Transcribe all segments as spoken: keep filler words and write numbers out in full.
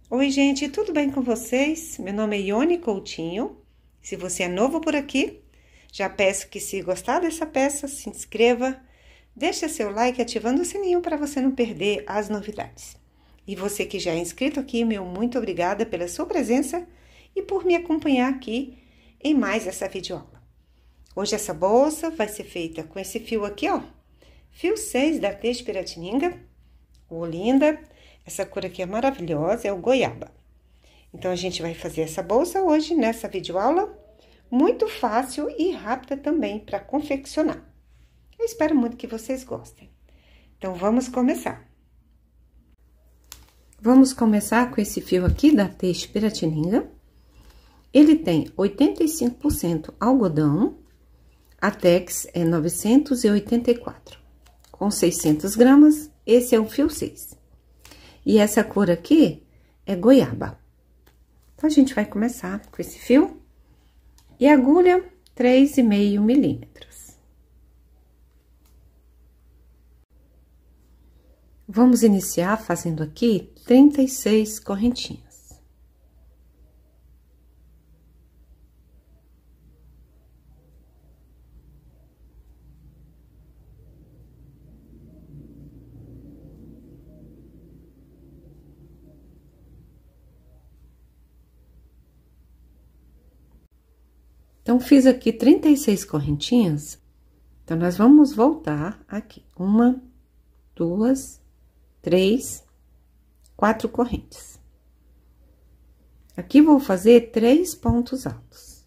Oi, gente, tudo bem com vocês? Meu nome é Ione Coutinho. Se você é novo por aqui, já peço que, se gostar dessa peça, se inscreva, deixe seu like ativando o sininho para você não perder as novidades. E você que já é inscrito aqui, meu muito obrigada pela sua presença e por me acompanhar aqui em mais essa videoaula. Hoje essa bolsa vai ser feita com esse fio aqui, ó, fio seis da Teixe Piratininga, o Olinda. Essa cor aqui é maravilhosa, é o goiaba. Então, a gente vai fazer essa bolsa hoje, nessa videoaula, muito fácil e rápida também para confeccionar. Eu espero muito que vocês gostem. Então, vamos começar. Vamos começar com esse fio aqui da Teixe Piratininga. Ele tem oitenta e cinco por cento algodão, a Tex é novecentos e oitenta e quatro, com seiscentas gramas, esse é o fio seis. E essa cor aqui é goiaba. Então, a gente vai começar com esse fio. E agulha, três e meio milímetros. Vamos iniciar fazendo aqui trinta e seis correntinhas. Então, fiz aqui trinta e seis correntinhas. Então, nós vamos voltar aqui. Uma, duas, três, quatro correntes. Aqui, vou fazer três pontos altos.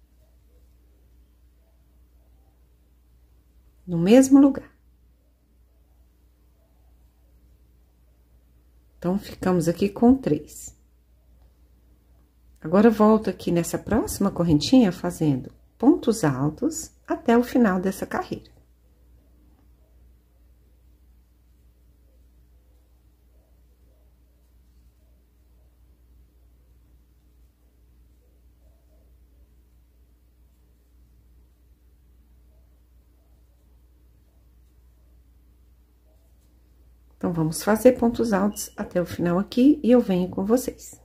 No mesmo lugar. Então, ficamos aqui com três. Agora, volto aqui nessa próxima correntinha, fazendo pontos altos até o final dessa carreira. Então, vamos fazer pontos altos até o final aqui e eu venho com vocês.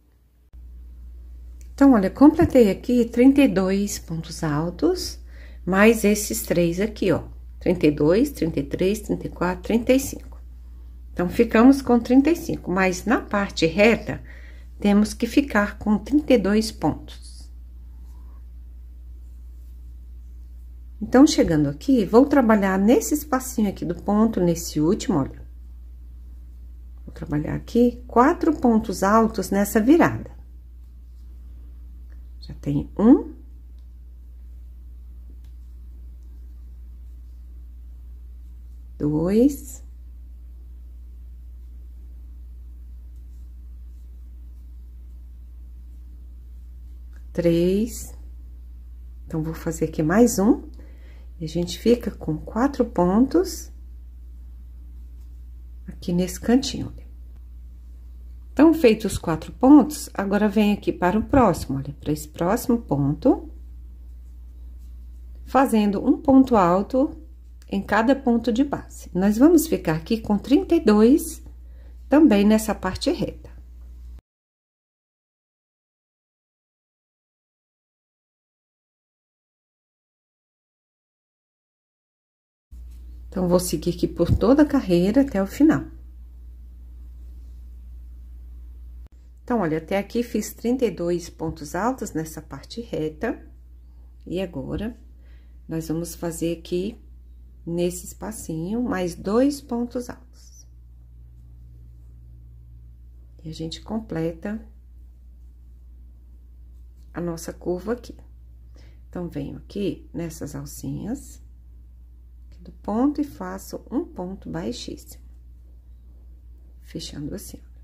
Então, olha, completei aqui trinta e dois pontos altos, mais esses três aqui, ó. trinta e dois, trinta e três, trinta e quatro, trinta e cinco. Então, ficamos com trinta e cinco, mas na parte reta, temos que ficar com trinta e dois pontos. Então, chegando aqui, vou trabalhar nesse espacinho aqui do ponto, nesse último, olha. Vou trabalhar aqui quatro pontos altos nessa virada. Já tem um. Dois. Três. Então, vou fazer aqui mais um. E a gente fica com quatro pontos aqui nesse cantinho, olha. Então, feitos os quatro pontos, agora vem aqui para o próximo, olha, para esse próximo ponto, fazendo um ponto alto em cada ponto de base. Nós vamos ficar aqui com trinta e dois, também nessa parte reta. Então, vou seguir aqui por toda a carreira até o final. Então, olha, até aqui fiz trinta e dois pontos altos nessa parte reta. E agora, nós vamos fazer aqui, nesse espacinho, mais dois pontos altos. E a gente completa a nossa curva aqui. Então, venho aqui nessas alcinhas, aqui do ponto, e faço um ponto baixíssimo. Fechando assim, ó.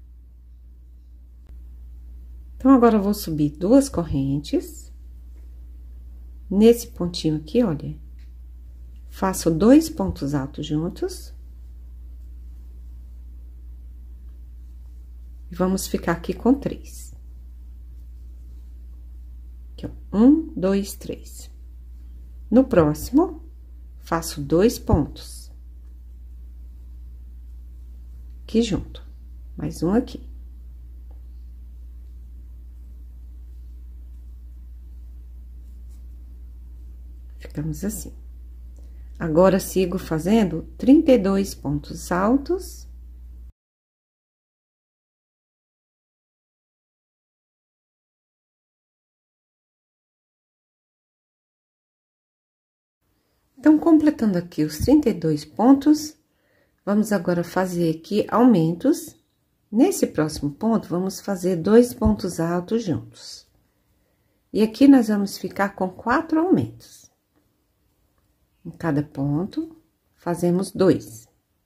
Então, agora, eu vou subir duas correntes. Nesse pontinho aqui, olha, faço dois pontos altos juntos. E vamos ficar aqui com três. Aqui, ó, um, dois, três. No próximo, faço dois pontos. Aqui junto, mais um aqui. Ficamos assim. Agora, sigo fazendo trinta e dois pontos altos. Então, completando aqui os trinta e dois pontos, vamos agora fazer aqui aumentos. Nesse próximo ponto, vamos fazer dois pontos altos juntos. E aqui nós vamos ficar com quatro aumentos. Em cada ponto, fazemos dois.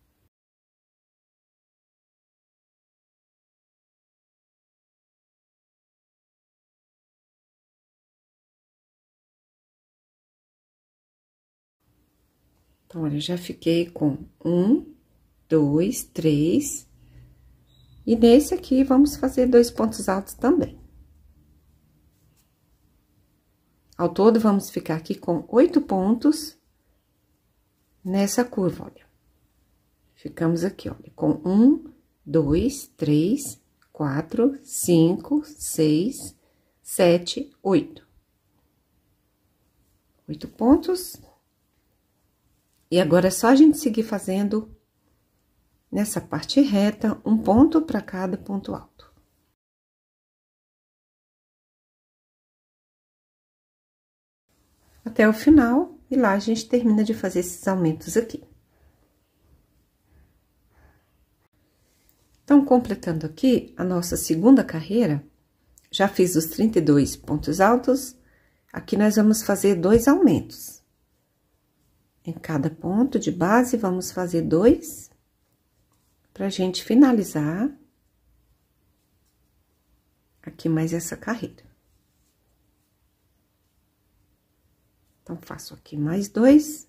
Então, olha, já fiquei com um, dois, três. E nesse aqui, vamos fazer dois pontos altos também. Ao todo, vamos ficar aqui com oito pontos nessa curva, olha. Ficamos aqui, olha, com um, dois, três, quatro, cinco, seis, sete, oito. Oito pontos. E agora é só a gente seguir fazendo nessa parte reta, um ponto para cada ponto alto. Até o final, e lá a gente termina de fazer esses aumentos aqui. Então, completando aqui a nossa segunda carreira, já fiz os trinta e dois pontos altos, aqui nós vamos fazer dois aumentos. Em cada ponto de base, vamos fazer dois, pra gente finalizar aqui mais essa carreira. Então, faço aqui mais dois.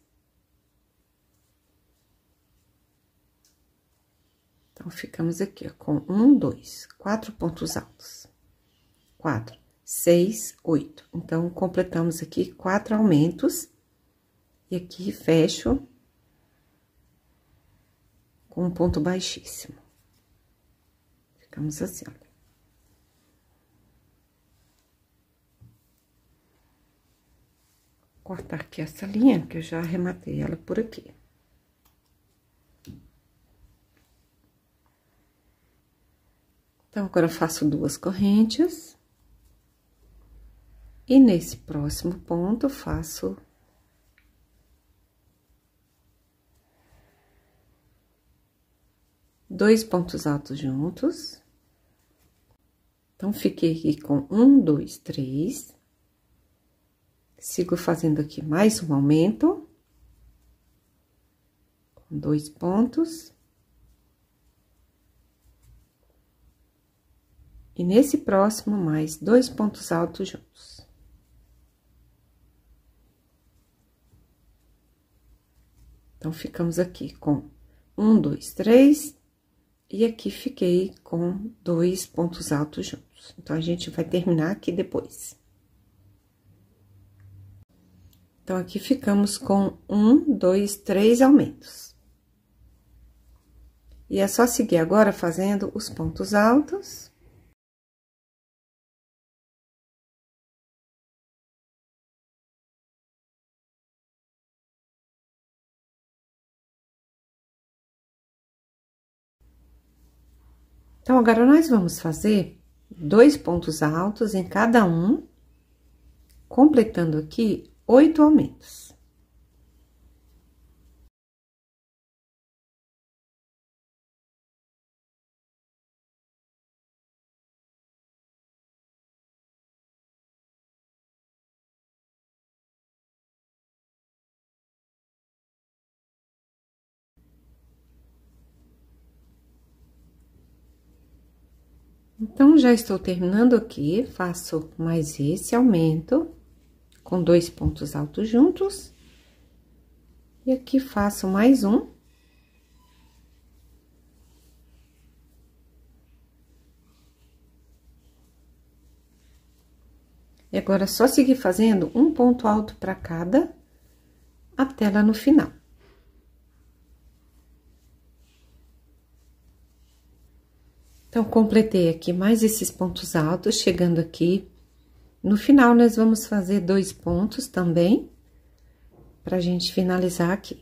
Então, ficamos aqui, ó, com um, dois, quatro pontos altos. Quatro, seis, oito. Então, completamos aqui quatro aumentos. E aqui, fecho com um ponto baixíssimo. Ficamos assim, olha. Vou cortar aqui essa linha, que eu já arrematei ela por aqui. Então, agora eu faço duas correntes. E nesse próximo ponto, eu faço dois pontos altos juntos. Então, fiquei aqui com um, dois, três. Sigo fazendo aqui mais um aumento. Com dois pontos. E nesse próximo, mais dois pontos altos juntos. Então, ficamos aqui com um, dois, três. E aqui fiquei com dois pontos altos juntos. Então, a gente vai terminar aqui depois. Então, aqui ficamos com um, dois, três aumentos. E é só seguir agora fazendo os pontos altos. Então, agora, nós vamos fazer dois pontos altos em cada um, completando aqui oito aumentos. Então, já estou terminando aqui, faço mais esse aumento, com dois pontos altos juntos. E aqui faço mais um. E agora, é só seguir fazendo um ponto alto para cada, até lá no final. Então, completei aqui mais esses pontos altos, chegando aqui. No final, nós vamos fazer dois pontos também, pra gente finalizar aqui.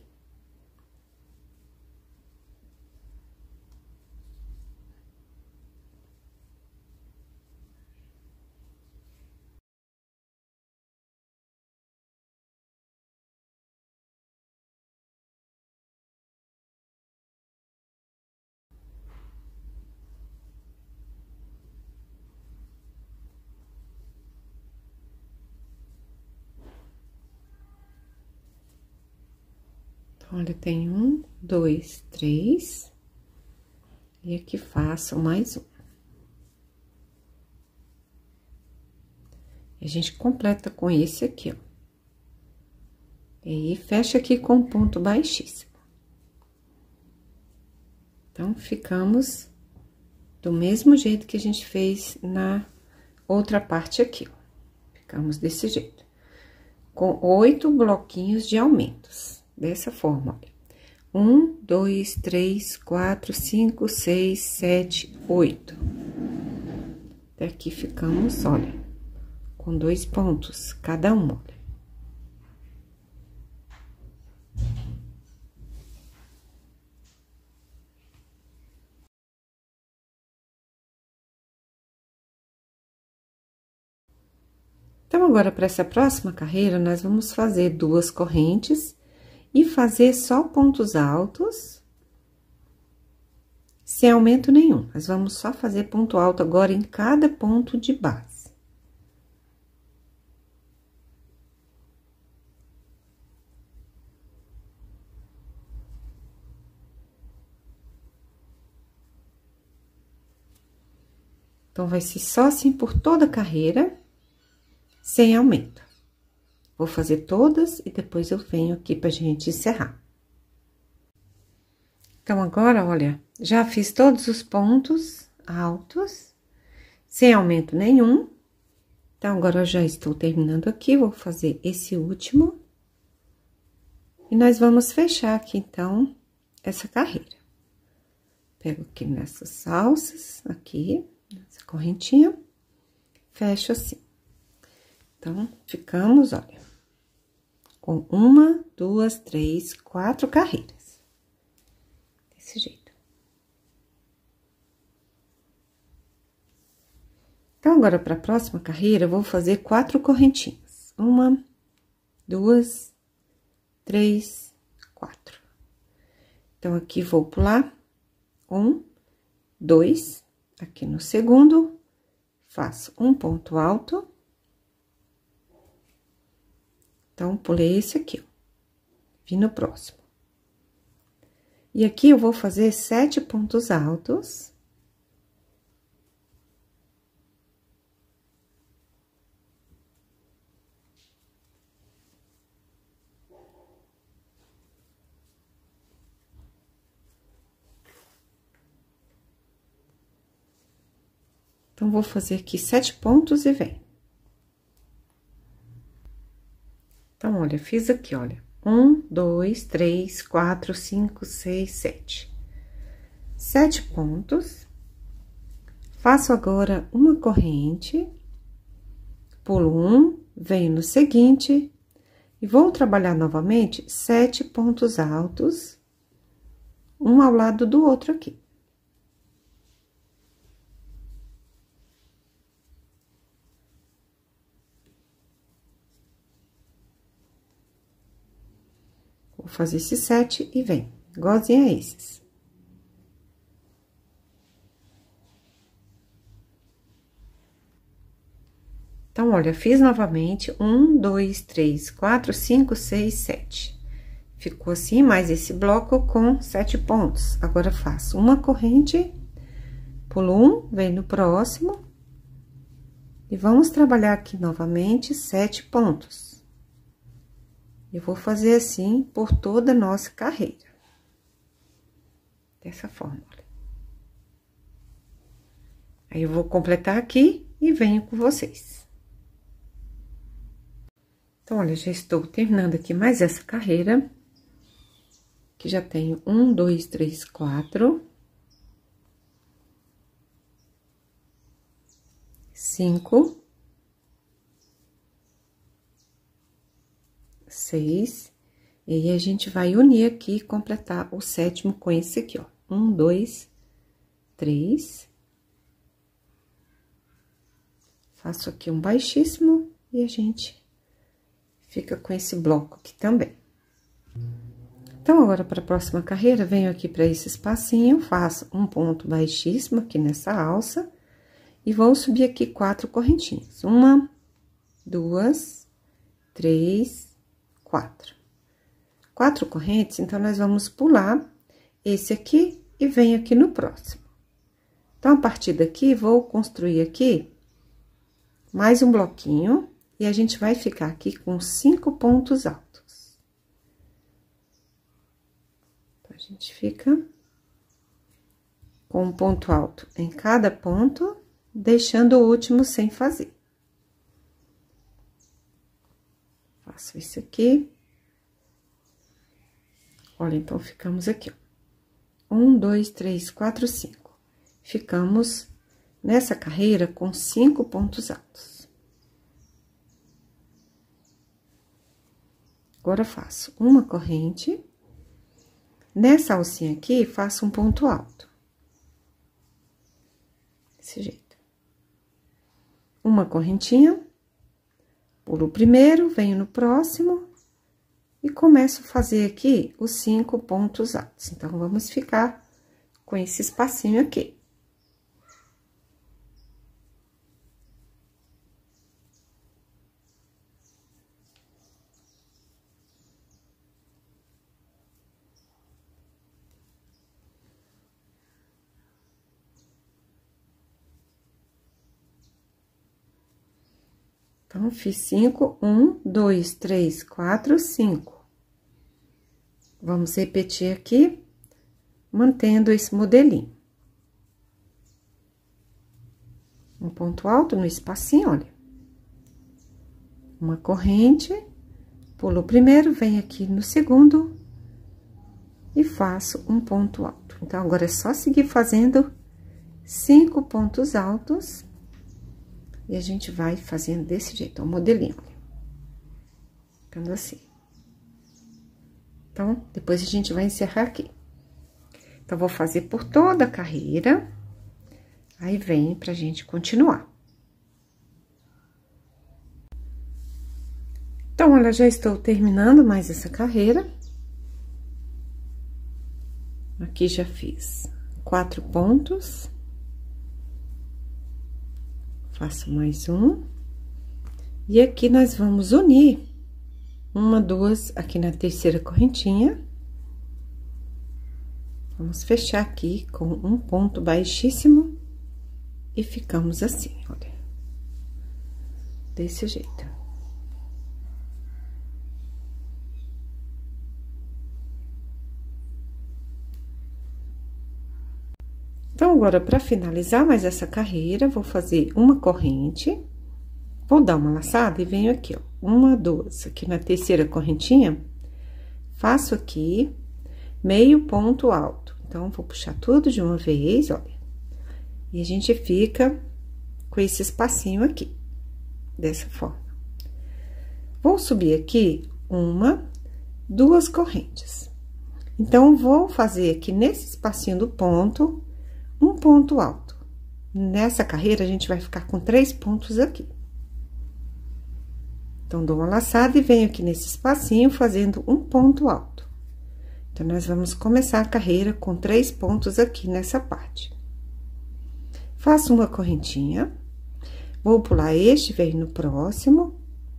Olha, tem um, dois, três. E aqui faço mais um. E a gente completa com esse aqui, ó. E aí, fecha aqui com ponto baixíssimo. Então, ficamos do mesmo jeito que a gente fez na outra parte aqui, ó. Ficamos desse jeito. Com oito bloquinhos de aumentos. Dessa forma, olha. Um, dois, três, quatro, cinco, seis, sete, oito. Até aqui ficamos, olha, com dois pontos, cada um, olha. Então, agora, para essa próxima carreira, nós vamos fazer duas correntes e fazer só pontos altos, sem aumento nenhum. Nós vamos só fazer ponto alto agora em cada ponto de base. Então, vai ser só assim por toda a carreira, sem aumento. Vou fazer todas e depois eu venho aqui pra gente encerrar. Então, agora, olha, já fiz todos os pontos altos, sem aumento nenhum. Então, agora eu já estou terminando aqui, vou fazer esse último. E nós vamos fechar aqui, então, essa carreira. Pego aqui nessas alças, aqui, nessa correntinha, fecho assim. Então, ficamos, olha, com uma, duas, três, quatro carreiras. Desse jeito. Então, agora, para a próxima carreira, eu vou fazer quatro correntinhas. Uma, duas, três, quatro. Então, aqui vou pular um, dois, aqui no segundo, faço um ponto alto. Então, pulei esse aqui, ó. Vim no próximo. E aqui eu vou fazer sete pontos altos. Então, vou fazer aqui sete pontos e vem. Então, olha, fiz aqui, olha, um, dois, três, quatro, cinco, seis, sete. Sete pontos. Faço agora uma corrente, pulo um, venho no seguinte, e vou trabalhar novamente sete pontos altos, um ao lado do outro aqui. Vou fazer esses sete e vem, igualzinho a esses. Então, olha, fiz novamente um, dois, três, quatro, cinco, seis, sete. Ficou assim, mais esse bloco com sete pontos. Agora, faço uma corrente, pulo um, vem no próximo. E vamos trabalhar aqui novamente sete pontos. Eu vou fazer assim por toda a nossa carreira. Dessa forma, olha. Aí, eu vou completar aqui e venho com vocês. Então, olha, já estou terminando aqui mais essa carreira. Que já tenho um, dois, três, quatro. Cinco. Seis E aí, a gente vai unir aqui e completar o sétimo com esse aqui, ó. Um, dois, três. Faço aqui um baixíssimo e a gente fica com esse bloco aqui também. Então, agora, para a próxima carreira, venho aqui para esse espacinho, faço um ponto baixíssimo aqui nessa alça e vou subir aqui quatro correntinhas. Uma, duas, três, quatro. Quatro correntes, então, nós vamos pular esse aqui e venho aqui no próximo. Então, a partir daqui, vou construir aqui mais um bloquinho e a gente vai ficar aqui com cinco pontos altos. Então, a gente fica com um ponto alto em cada ponto, deixando o último sem fazer. Faço isso aqui. Olha, então, ficamos aqui, ó. Um, dois, três, quatro, cinco. Ficamos nessa carreira com cinco pontos altos. Agora, faço uma corrente. Nessa alcinha aqui, faço um ponto alto. Desse jeito. Uma correntinha. Pulo o primeiro, venho no próximo. E começo a fazer aqui os cinco pontos altos. Então, vamos ficar com esse espacinho aqui. Então, fiz cinco, um, dois, três, quatro, cinco. Vamos repetir aqui, mantendo esse modelinho. Um ponto alto no espacinho, olha. Uma corrente, pulo o primeiro, venho aqui no segundo e faço um ponto alto. Então, agora é só seguir fazendo cinco pontos altos. E a gente vai fazendo desse jeito, ó, o modelinho. Ficando assim. Então, depois a gente vai encerrar aqui. Então, vou fazer por toda a carreira. Aí, vem pra gente continuar. Então, olha, já estou terminando mais essa carreira. Aqui já fiz quatro pontos. Faço mais um. E aqui nós vamos unir uma, duas, aqui na terceira correntinha. Vamos fechar aqui com um ponto baixíssimo e ficamos assim, olha. Desse jeito. Então, agora, para finalizar mais essa carreira, vou fazer uma corrente, vou dar uma laçada e venho aqui, ó, uma, duas, aqui na terceira correntinha, faço aqui meio ponto alto. Então, vou puxar tudo de uma vez, olha, e a gente fica com esse espacinho aqui, dessa forma. Vou subir aqui uma, duas correntes. Então, vou fazer aqui nesse espacinho do ponto, um ponto alto. Nessa carreira, a gente vai ficar com três pontos aqui. Então, dou uma laçada e venho aqui nesse espacinho fazendo um ponto alto. Então, nós vamos começar a carreira com três pontos aqui nessa parte. Faço uma correntinha, vou pular este, venho no próximo.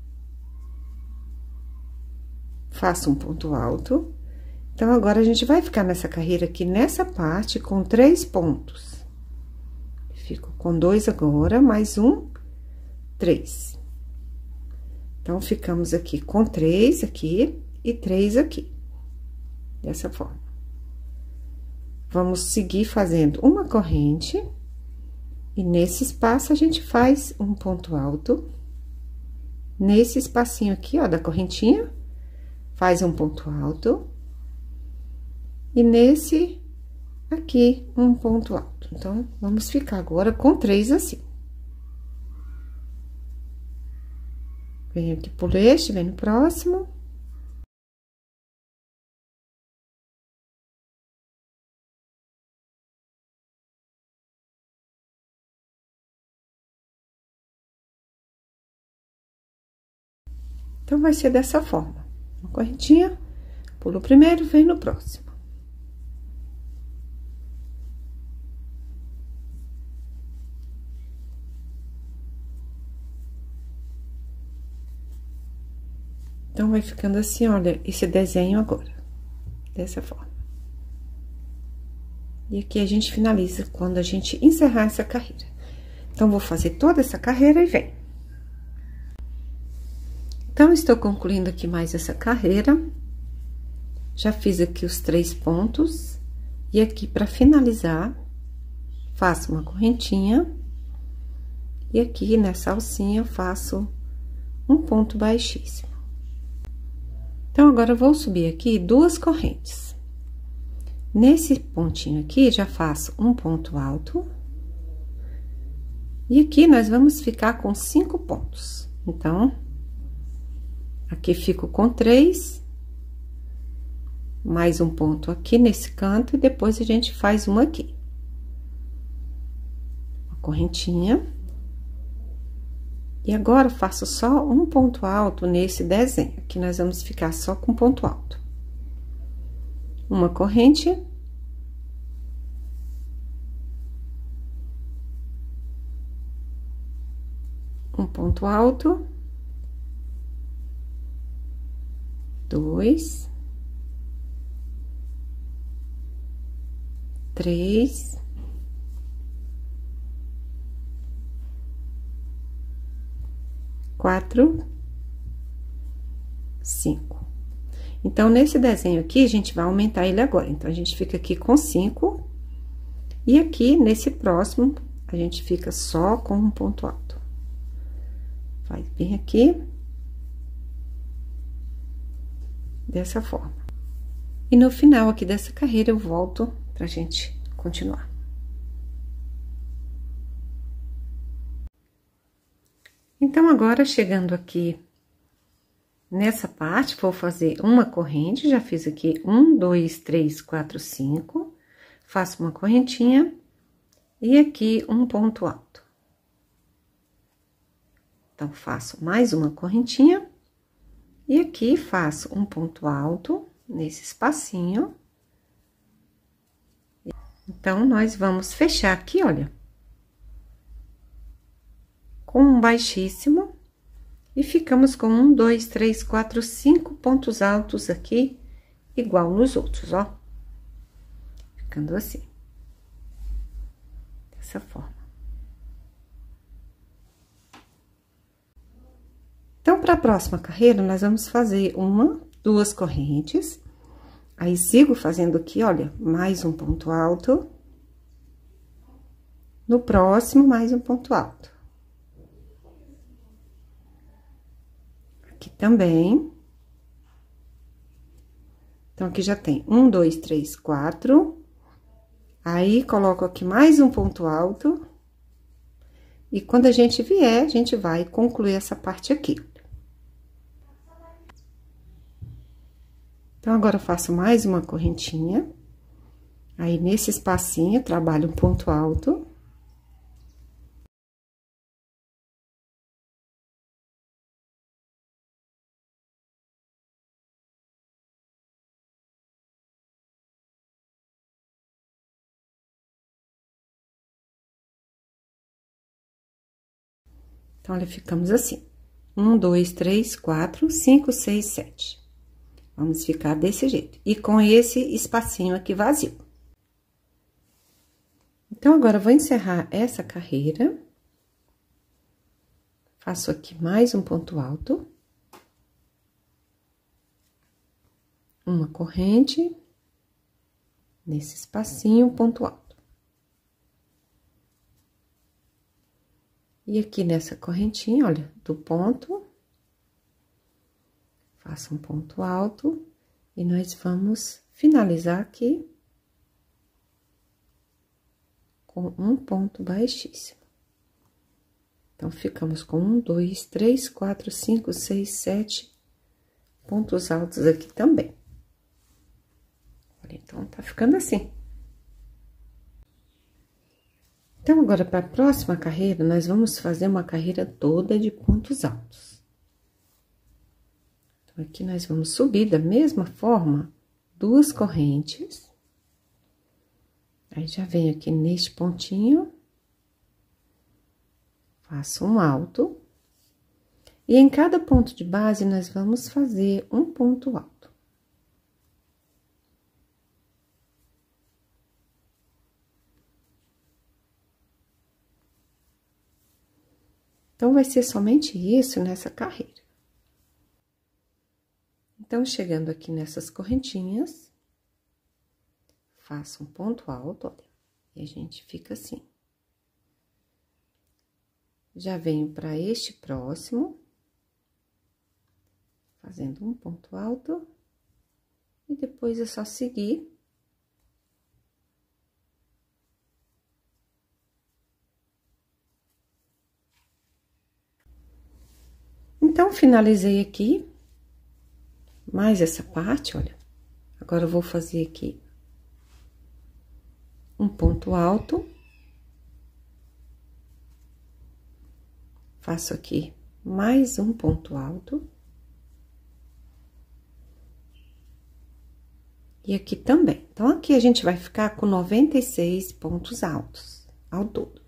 Faço um ponto alto. Então, agora, a gente vai ficar nessa carreira aqui, nessa parte, com três pontos. Fico com dois agora, mais um, três. Então, ficamos aqui com três aqui e três aqui. Dessa forma. Vamos seguir fazendo uma corrente. E nesse espaço, a gente faz um ponto alto. Nesse espacinho aqui, ó, da correntinha, faz um ponto alto. E nesse aqui, um ponto alto. Então, vamos ficar agora com três assim. Venho aqui por este, venho no próximo. Então, vai ser dessa forma. Uma correntinha, pulo o primeiro, vem no próximo. Então, vai ficando assim, olha, esse desenho agora, dessa forma. E aqui a gente finaliza quando a gente encerrar essa carreira. Então, vou fazer toda essa carreira e vem. Então, estou concluindo aqui mais essa carreira. Já fiz aqui os três pontos. E aqui, para finalizar, faço uma correntinha. E aqui, nessa alcinha, eu faço um ponto baixíssimo. Então, agora, eu vou subir aqui duas correntes. Nesse pontinho aqui, já faço um ponto alto. E aqui, nós vamos ficar com cinco pontos. Então, aqui fico com três. Mais um ponto aqui nesse canto, e depois a gente faz uma aqui. Uma correntinha. E agora, faço só um ponto alto nesse desenho. Aqui, nós vamos ficar só com ponto alto. Uma corrente. Um ponto alto. Dois. Três. Quatro, cinco. Então, nesse desenho aqui, a gente vai aumentar ele agora. Então, a gente fica aqui com cinco. E aqui, nesse próximo, a gente fica só com um ponto alto. Vai bem aqui. Dessa forma. E no final aqui dessa carreira, eu volto pra gente continuar. Então, agora, chegando aqui nessa parte, vou fazer uma corrente, já fiz aqui um, dois, três, quatro, cinco, faço uma correntinha e aqui um ponto alto. Então, faço mais uma correntinha e aqui faço um ponto alto nesse espacinho. Então, nós vamos fechar aqui, olha, com um baixíssimo, e ficamos com um, dois, três, quatro, cinco pontos altos aqui, igual nos outros, ó. Ficando assim. Dessa forma. Então, para a próxima carreira, nós vamos fazer uma, duas correntes. Aí, sigo fazendo aqui, olha, mais um ponto alto. No próximo, mais um ponto alto. Aqui também. Então, aqui já tem um, dois, três, quatro. Aí, coloco aqui mais um ponto alto. E quando a gente vier, a gente vai concluir essa parte aqui. Então, agora, eu faço mais uma correntinha. Aí, nesse espacinho, trabalho um ponto alto. Então, olha, ficamos assim. Um, dois, três, quatro, cinco, seis, sete. Vamos ficar desse jeito. E com esse espacinho aqui vazio. Então, agora, eu vou encerrar essa carreira. Faço aqui mais um ponto alto. Uma corrente. Nesse espacinho, ponto alto. E aqui nessa correntinha, olha, do ponto, faço um ponto alto e nós vamos finalizar aqui com um ponto baixíssimo. Então, ficamos com um, dois, três, quatro, cinco, seis, sete pontos altos aqui também. Olha, então, tá ficando assim. Então, agora, para a próxima carreira, nós vamos fazer uma carreira toda de pontos altos. Aqui nós vamos subir da mesma forma, duas correntes. Aí, já venho aqui neste pontinho, faço um alto. E em cada ponto de base, nós vamos fazer um ponto alto. Então, vai ser somente isso nessa carreira. Então, chegando aqui nessas correntinhas, faço um ponto alto, olha, e a gente fica assim. Já venho para este próximo, fazendo um ponto alto, e depois é só seguir. Então, finalizei aqui, mais essa parte, olha. Agora, eu vou fazer aqui um ponto alto. Faço aqui mais um ponto alto. E aqui também. Então, aqui a gente vai ficar com noventa e seis pontos altos ao todo.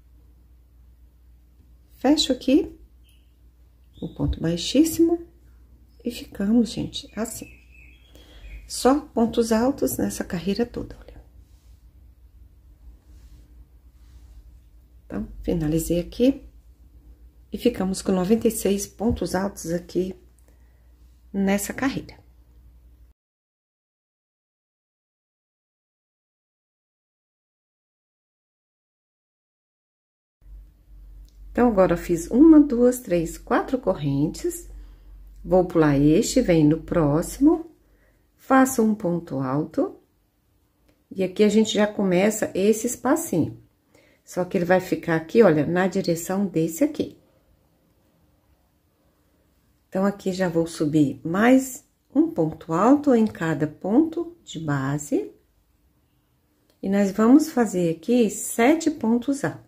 Fecho aqui o ponto baixíssimo e ficamos, gente, assim. Só pontos altos nessa carreira toda, olha. Então, finalizei aqui e ficamos com noventa e seis pontos altos aqui nessa carreira. Então, agora, eu fiz uma, duas, três, quatro correntes. Vou pular este, venho no próximo, faço um ponto alto. E aqui, a gente já começa esse espacinho. Só que ele vai ficar aqui, olha, na direção desse aqui. Então, aqui já vou subir mais um ponto alto em cada ponto de base. E nós vamos fazer aqui sete pontos altos.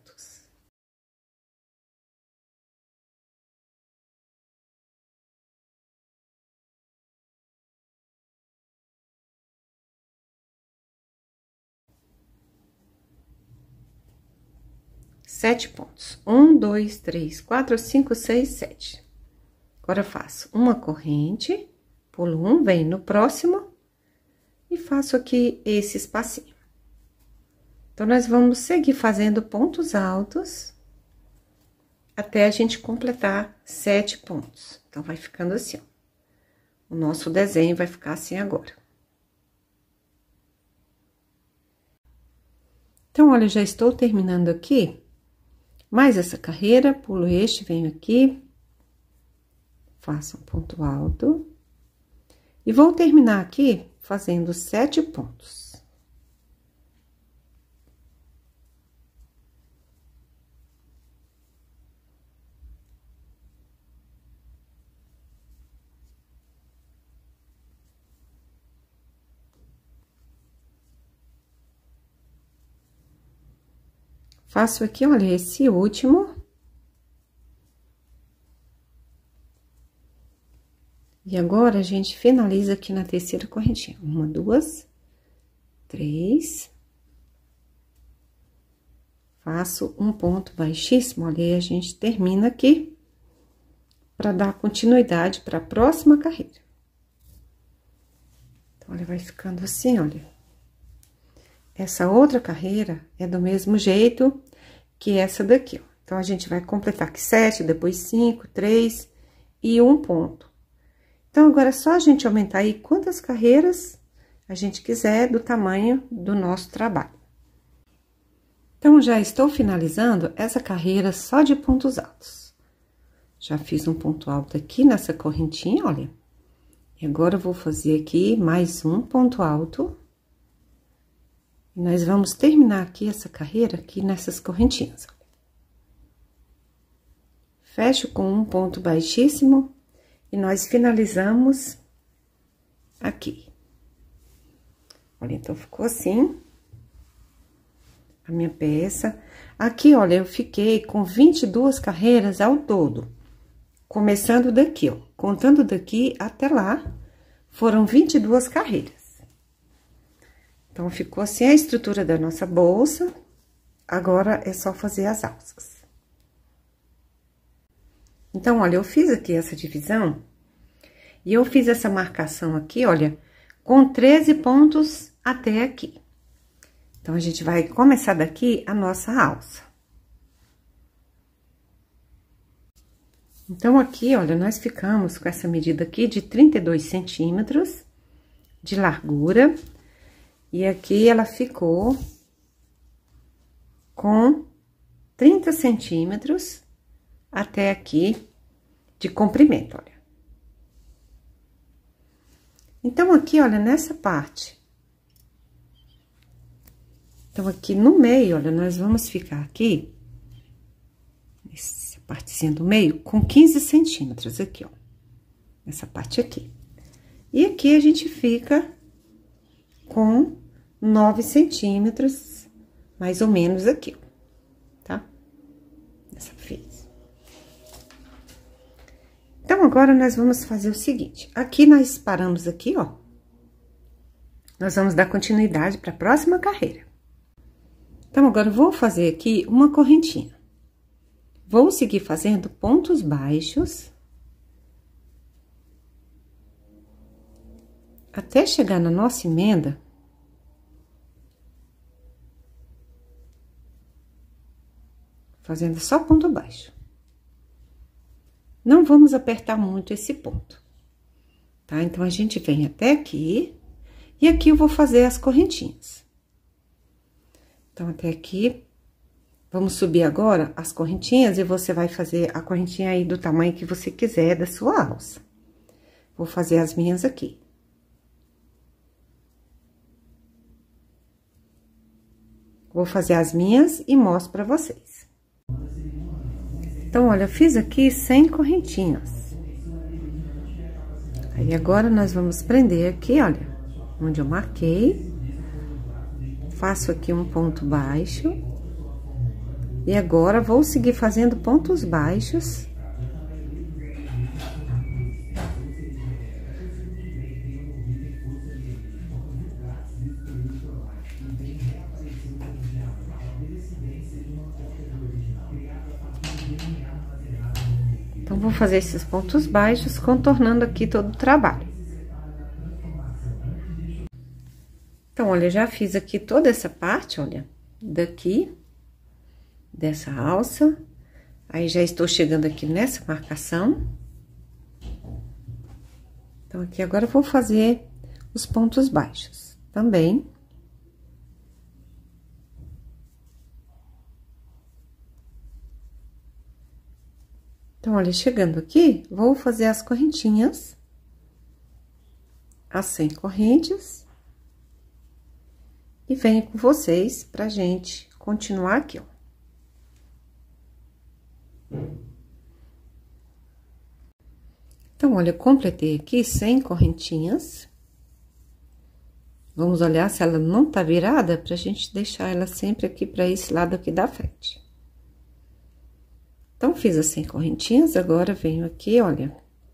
Sete pontos. Um, dois, três, quatro, cinco, seis, sete. Agora, faço uma corrente, pulo um, venho no próximo e faço aqui esse espacinho. Então, nós vamos seguir fazendo pontos altos até a gente completar sete pontos. Então, vai ficando assim, ó. O nosso desenho vai ficar assim agora. Então, olha, já estou terminando aqui. Mais essa carreira, pulo este, venho aqui, faço um ponto alto. E vou terminar aqui fazendo sete pontos. Faço aqui, olha, esse último. E agora, a gente finaliza aqui na terceira correntinha. Uma, duas, três. Faço um ponto baixíssimo, olha, e a gente termina aqui para dar continuidade para a próxima carreira. Então, olha, vai ficando assim, olha. Essa outra carreira é do mesmo jeito que essa daqui, ó. Então, a gente vai completar aqui sete, depois cinco, três e um ponto. Então, agora é só a gente aumentar aí quantas carreiras a gente quiser do tamanho do nosso trabalho. Então, já estou finalizando essa carreira só de pontos altos. Já fiz um ponto alto aqui nessa correntinha, olha. E agora, eu vou fazer aqui mais um ponto alto. E nós vamos terminar aqui essa carreira aqui nessas correntinhas. Fecho com um ponto baixíssimo e nós finalizamos aqui. Olha, então, ficou assim a minha peça. Aqui, olha, eu fiquei com vinte e duas carreiras ao todo, começando daqui, ó. contando daqui até lá, foram vinte e duas carreiras. Então, ficou assim a estrutura da nossa bolsa. Agora, é só fazer as alças. Então, olha, eu fiz aqui essa divisão. E eu fiz essa marcação aqui, olha, com treze pontos até aqui. Então, a gente vai começar daqui a nossa alça. Então, aqui, olha, nós ficamos com essa medida aqui de trinta e dois centímetros de largura. E aqui ela ficou com trinta centímetros até aqui de comprimento, olha. Então, aqui, olha, nessa parte. Então, aqui no meio, olha, nós vamos ficar aqui, essa partezinha do meio, com quinze centímetros aqui, ó. Essa parte aqui. E aqui a gente fica com nove centímetros, mais ou menos aqui, ó, tá? Essa vez. Então, agora, nós vamos fazer o seguinte. Aqui, nós paramos aqui, ó. Nós vamos dar continuidade para a próxima carreira. Então, agora, eu vou fazer aqui uma correntinha. Vou seguir fazendo pontos baixos. Até chegar na nossa emenda. Fazendo só ponto baixo. Não vamos apertar muito esse ponto, tá? Então, a gente vem até aqui, e aqui eu vou fazer as correntinhas. Então, até aqui, vamos subir agora as correntinhas, e você vai fazer a correntinha aí do tamanho que você quiser da sua alça. Vou fazer as minhas aqui. Vou fazer as minhas e mostro pra vocês. Então, olha, eu fiz aqui cem correntinhas. Aí, agora, nós vamos prender aqui, olha, onde eu marquei. Faço aqui um ponto baixo. E agora, vou seguir fazendo pontos baixos. Então, vou fazer esses pontos baixos, contornando aqui todo o trabalho. Então, olha, já fiz aqui toda essa parte, olha, daqui, dessa alça. Aí, já estou chegando aqui nessa marcação. Então, aqui agora eu vou fazer os pontos baixos também. Então, olha, chegando aqui, vou fazer as correntinhas, as cem correntes, e venho com vocês pra gente continuar aqui, ó. Então, olha, eu completei aqui cem correntinhas. Vamos olhar se ela não tá virada, pra gente deixar ela sempre aqui pra esse lado aqui da frente. Então, fiz as cem correntinhas, agora venho aqui, olha.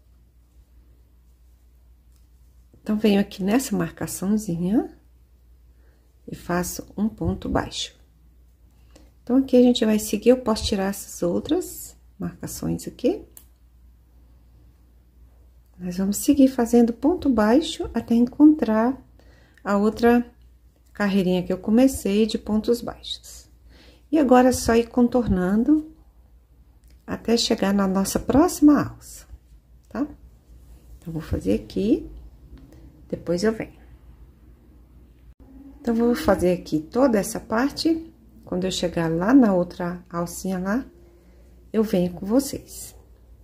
Então, venho aqui nessa marcaçãozinha e faço um ponto baixo. Então, aqui a gente vai seguir, eu posso tirar essas outras marcações aqui. Nós vamos seguir fazendo ponto baixo até encontrar a outra carreirinha que eu comecei de pontos baixos. E agora, é só ir contornando até chegar na nossa próxima alça, tá? Então, vou fazer aqui, depois eu venho. Então, vou fazer aqui toda essa parte, quando eu chegar lá na outra alcinha lá, eu venho com vocês.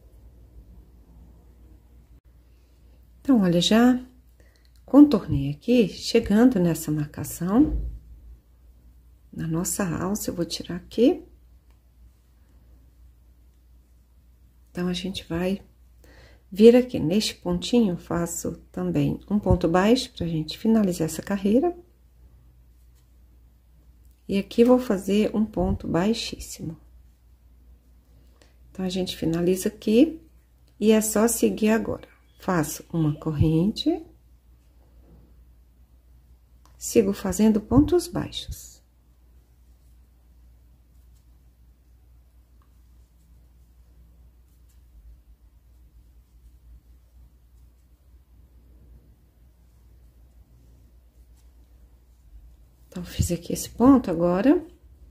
Então, olha, já contornei aqui, chegando nessa marcação, na nossa alça, eu vou tirar aqui. Então, a gente vai vir aqui neste pontinho, faço também um ponto baixo pra gente finalizar essa carreira. E aqui, vou fazer um ponto baixíssimo. Então, a gente finaliza aqui E é só seguir agora. Faço uma corrente. Sigo fazendo pontos baixos. Então, fiz aqui esse ponto agora.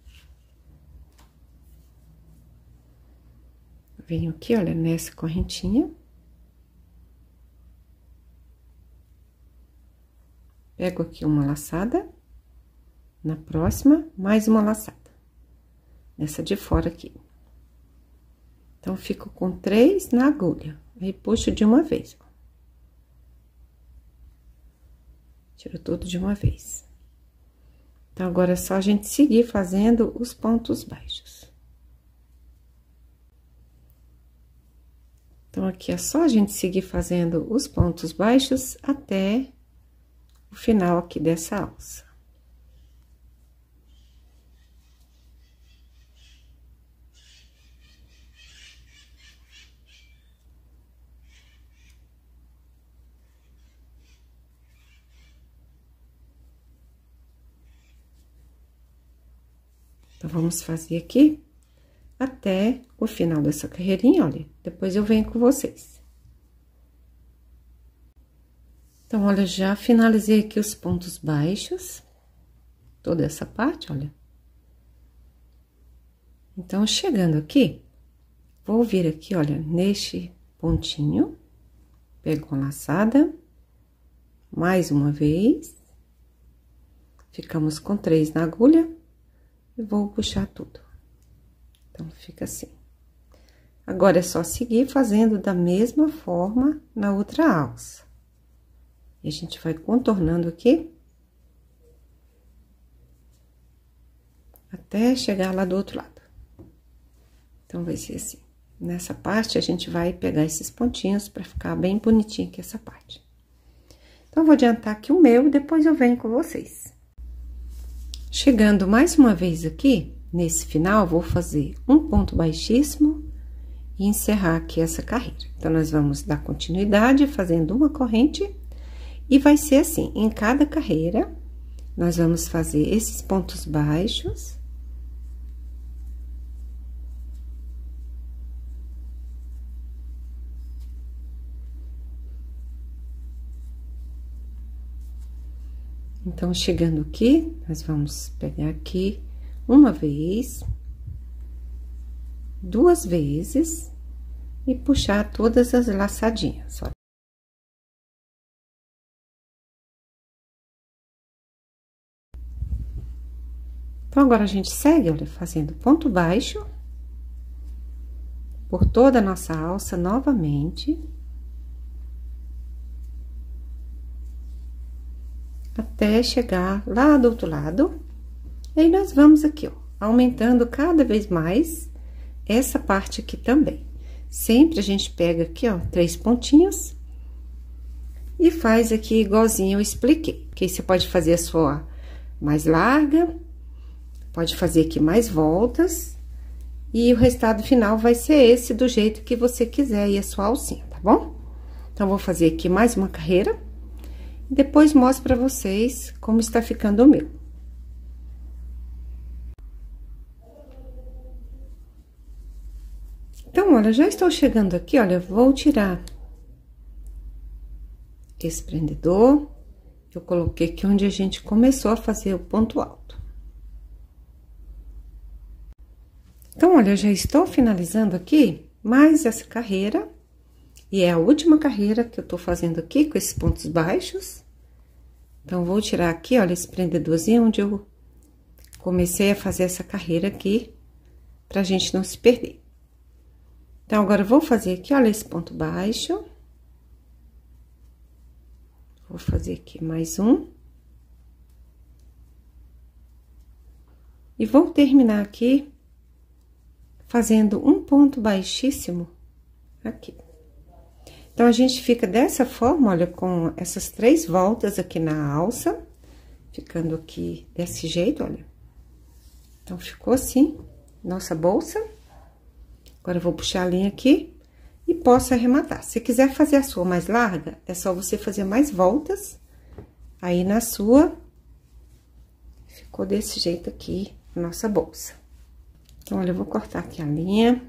Venho aqui, olha, nessa correntinha. Pego aqui uma laçada. Na próxima, mais uma laçada. Nessa de fora aqui. Então, fico com três na agulha. Aí, puxo de uma vez, ó. Tiro tudo de uma vez. Então, agora é só a gente seguir fazendo os pontos baixos. Então, aqui é só a gente seguir fazendo os pontos baixos até o final aqui dessa alça. Então, vamos fazer aqui até o final dessa carreirinha, olha. Depois eu venho com vocês. Então, olha, já finalizei aqui os pontos baixos. Toda essa parte, olha. Então, chegando aqui, vou vir aqui, olha, neste pontinho. Pego uma laçada. Mais uma vez. Ficamos com três na agulha. E vou puxar tudo. Então, fica assim. Agora, é só seguir fazendo da mesma forma na outra alça. E a gente vai contornando aqui. Até chegar lá do outro lado. Então, vai ser assim. Nessa parte, a gente vai pegar esses pontinhos pra ficar bem bonitinho aqui essa parte. Então, vou adiantar aqui o meu e depois eu venho com vocês. Chegando mais uma vez aqui, nesse final, vou fazer um ponto baixíssimo e encerrar aqui essa carreira. Então, nós vamos dar continuidade fazendo uma corrente e vai ser assim, em cada carreira, nós vamos fazer esses pontos baixos. Então, chegando aqui, nós vamos pegar aqui uma vez, duas vezes e puxar todas as laçadinhas, olha. Então, agora a gente segue, olha, fazendo ponto baixo por toda a nossa alça novamente. Até chegar lá do outro lado. E aí, nós vamos aqui, ó, aumentando cada vez mais essa parte aqui também. Sempre a gente pega aqui, ó, três pontinhos e faz aqui igualzinho eu expliquei. Que aí você pode fazer a sua mais larga, pode fazer aqui mais voltas e o resultado final vai ser esse do jeito que você quiser aí a sua alcinha, tá bom? Então, vou fazer aqui mais uma carreira. Depois mostro pra vocês como está ficando o meu. Então, olha, já estou chegando aqui, olha, vou tirar esse prendedor. Eu coloquei aqui onde a gente começou a fazer o ponto alto. Então, olha, eu já estou finalizando aqui mais essa carreira. E é a última carreira que eu tô fazendo aqui com esses pontos baixos. Então, vou tirar aqui, olha, esse prendedorzinho onde eu comecei a fazer essa carreira aqui, pra gente não se perder. Então, agora, eu vou fazer aqui, olha, esse ponto baixo. Vou fazer aqui mais um. E vou terminar aqui fazendo um ponto baixíssimo aqui. Então, a gente fica dessa forma, olha, com essas três voltas aqui na alça, ficando aqui desse jeito, olha. Então, ficou assim, nossa bolsa. Agora, eu vou puxar a linha aqui e posso arrematar. Se quiser fazer a sua mais larga, é só você fazer mais voltas aí na sua. Ficou desse jeito aqui a nossa bolsa. Então, olha, eu vou cortar aqui a linha.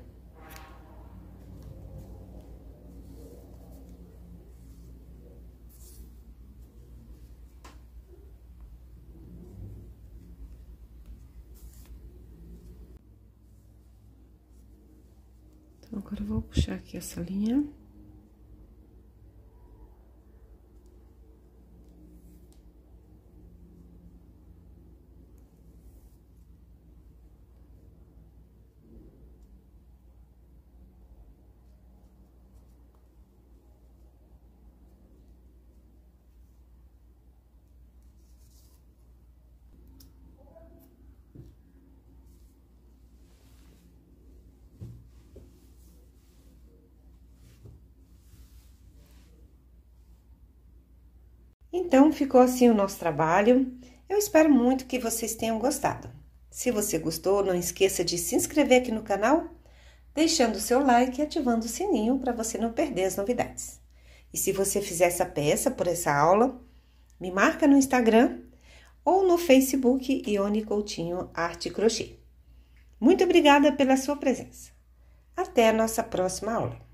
Então, agora eu vou puxar aqui essa linha. Então, ficou assim o nosso trabalho. Eu espero muito que vocês tenham gostado. Se você gostou, não esqueça de se inscrever aqui no canal, deixando o seu like e ativando o sininho para você não perder as novidades. E se você fizer essa peça por essa aula, me marca no Instagram ou no Facebook Ione Coutinho Arte e Crochê. Muito obrigada pela sua presença. Até a nossa próxima aula.